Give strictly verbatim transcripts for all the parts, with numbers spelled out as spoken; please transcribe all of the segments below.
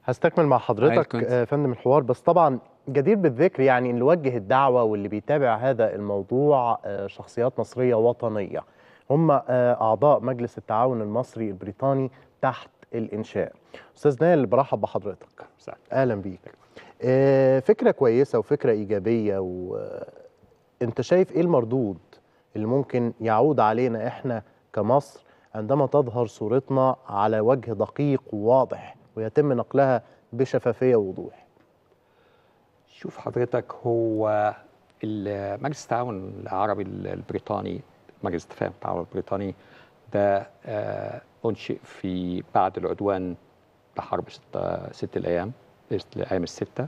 هستكمل مع حضرتك يا فندم الحوار، بس طبعا جدير بالذكر يعني ان اللي وجه الدعوه واللي بيتابع هذا الموضوع شخصيات مصريه وطنيه، هم اعضاء مجلس التعاون المصري البريطاني تحت الانشاء. استاذ نائل، برحب بحضرتك. اهلا بيك. فكره كويسه وفكره ايجابيه، وانت شايف ايه المردود اللي ممكن يعود علينا احنا كمصر عندما تظهر صورتنا على وجه دقيق وواضح ويتم نقلها بشفافية ووضوح؟ شوف حضرتك، هو مجلس التعاون العربي البريطاني، مجلس التفاهم التعاون البريطاني ده أنشئ في بعد العدوان بحرب ست, ست الأيام الأيام الستة،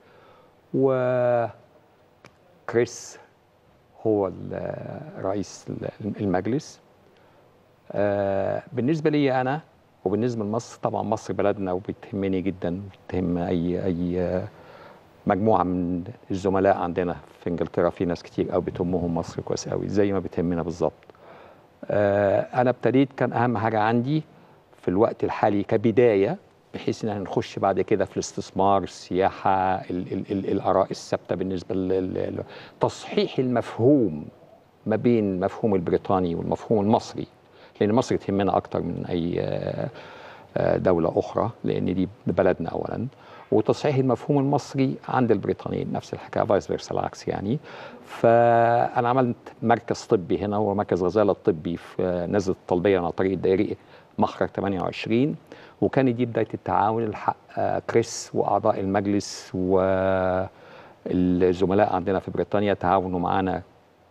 وكريس هو رئيس المجلس. بالنسبة لي أنا وبالنسبة لمصر، طبعا مصر بلدنا وبتهمني جدا، بتهم أي أي مجموعة من الزملاء عندنا في إنجلترا، في ناس كتير قوي بتهمهم مصر كويس قوي زي ما بتهمنا بالظبط. أنا ابتديت، كان أهم حاجة عندي في الوقت الحالي كبداية، بحيث إن احنا نخش بعد كده في الاستثمار، السياحة، ال ال ال الآراء الثابتة بالنسبة لتصحيح المفهوم ما بين المفهوم البريطاني والمفهوم المصري، لأن مصر تهمنا أكتر من أي دولة أخرى، لأن دي بلدنا أولا، وتصحيح المفهوم المصري عند البريطانيين نفس الحكاية، فايس فيرسا العكس يعني. فأنا عملت مركز طبي هنا، هو مركز غزالة الطبي في نزلة الطلبية على طريق الدائري مخرج ثمانية وعشرين، وكانت دي بداية التعاون الحق كريس وأعضاء المجلس والزملاء عندنا في بريطانيا تعاونوا معنا.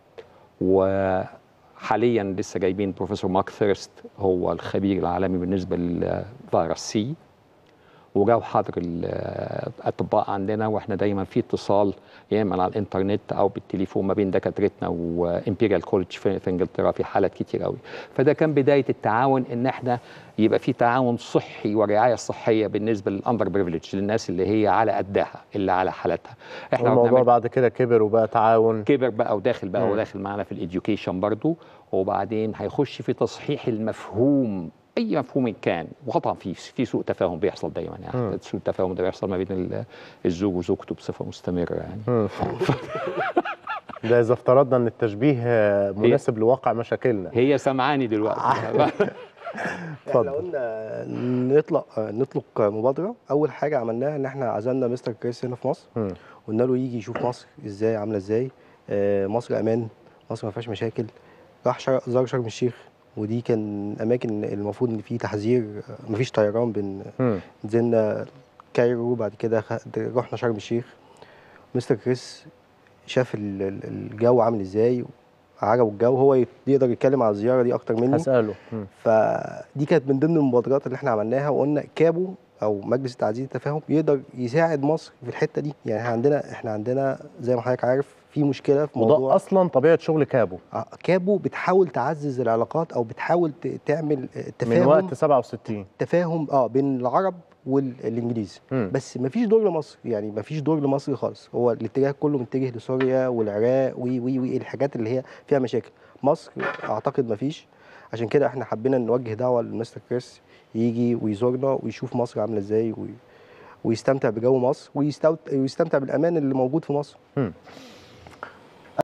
وحاليا لسه جايبين بروفيسور مارك ثيرست، هو الخبير العالمي بالنسبه للفيروس سي، وجاوا حاضر الاطباء عندنا، واحنا دايما في اتصال يا اما على الانترنت او بالتليفون ما بين دكاترتنا وامبيريال كولج في انجلترا في حالات كتير قوي. فده كان بدايه التعاون، ان احنا يبقى في تعاون صحي ورعايه صحيه بالنسبه للاندر بريفليج، للناس اللي هي على قدها، اللي على حالتها. احنا الموضوع بعد كده كبر وبقى تعاون، كبر بقى وداخل بقى م. وداخل معانا في الاديوكيشن برضو، وبعدين هيخش في تصحيح المفهوم، اي مفهوم كان. وطبعا في في سوء تفاهم بيحصل دايما يعني، سوء التفاهم ده بيحصل ما بين الزوج وزوجته بصفه مستمره يعني. ده اذا افترضنا ان التشبيه مناسب لواقع مشاكلنا. هي سمعاني دلوقتي. احنا قلنا نطلق نطلق مبادره. اول حاجه عملناها ان احنا عزمنا مستر كريس هنا في مصر، قلنا له يجي يشوف مصر ازاي عامله ازاي. مصر امان، مصر ما فيهاش مشاكل. راح زار شرم الشيخ، ودي كان اماكن المفروض ان في تحذير، ما فيش طيران. بن نزلنا كايرو، بعد كده رحنا شرم الشيخ. مستر كريس شاف الجو عامل ازاي، عجبه الجو، هو يقدر يتكلم على الزياره دي اكتر مني. هساله. فدي كانت من ضمن المبادرات اللي احنا عملناها، وقلنا كابو او مجلس تعزيز التفاهم يقدر يساعد مصر في الحته دي. يعني احنا عندنا احنا عندنا زي ما حضرتك عارف في مشكله في موضوع، وده اصلا طبيعه شغل كابو. كابو بتحاول تعزز العلاقات، او بتحاول تعمل تفاهم من وقت سبعة وستين، تفاهم اه بين العرب والانجليز. م. بس ما فيش دور لمصر، يعني ما فيش دور لمصر خالص. هو الاتجاه كله متجه لسوريا والعراق وي وي وي الحاجات اللي هي فيها مشاكل. مصر اعتقد ما فيش. عشان كده احنا حبينا نوجه دعوه لمستر كريس يجي ويزورنا ويشوف مصر عامله ازاي، ويستمتع بجو مصر، ويستمتع بالامان اللي موجود في مصر. م.